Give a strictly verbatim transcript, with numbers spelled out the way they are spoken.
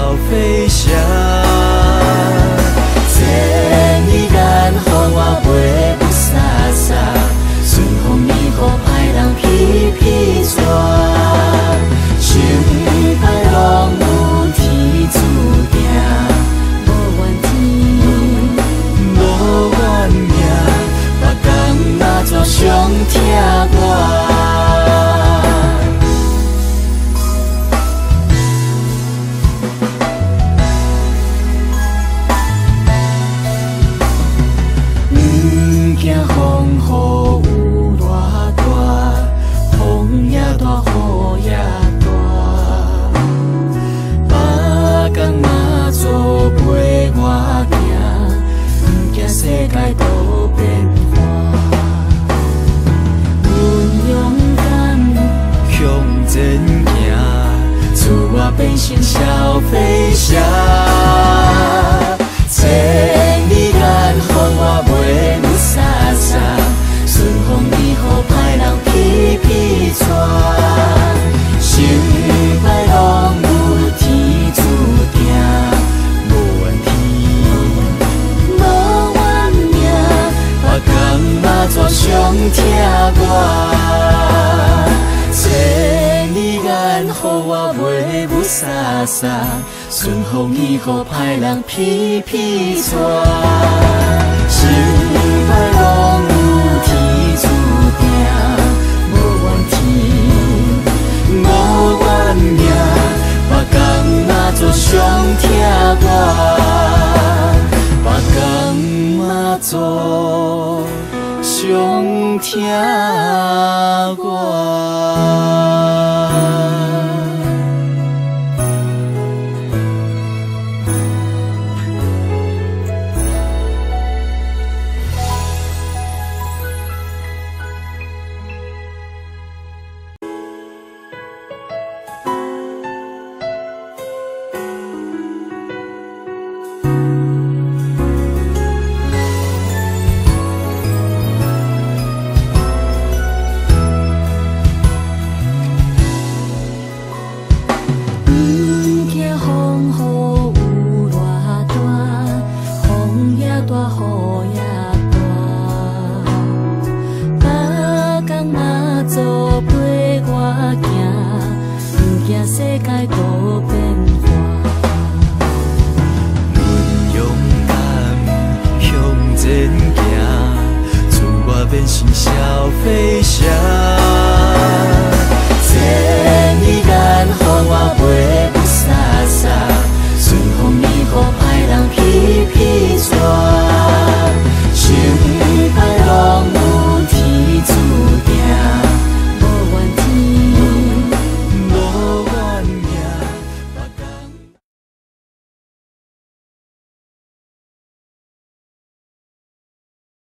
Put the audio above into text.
飞翔。 千里眼，予我袂不飒飒，顺风逆雨，歹人披披带。成败拢有天注定，无怨天，无怨命，别工若做伤疼我。惊风雨有偌大，风也大，雨也大。别工若做陪我行，不惊世界多变化。阮勇敢向前行， 自我变成小飞侠。千里眼，予我袂不飒飒，顺风逆雨，歹人披披带。成败拢有天注定，无怨天，无怨命，别工若做伤疼我。千里眼，予我袂不飒飒，顺风逆雨，歹人披披带。成败拢有天注定，无怨天，无怨命，别工若做伤疼我，别工若做伤疼我。 变成小飞侠。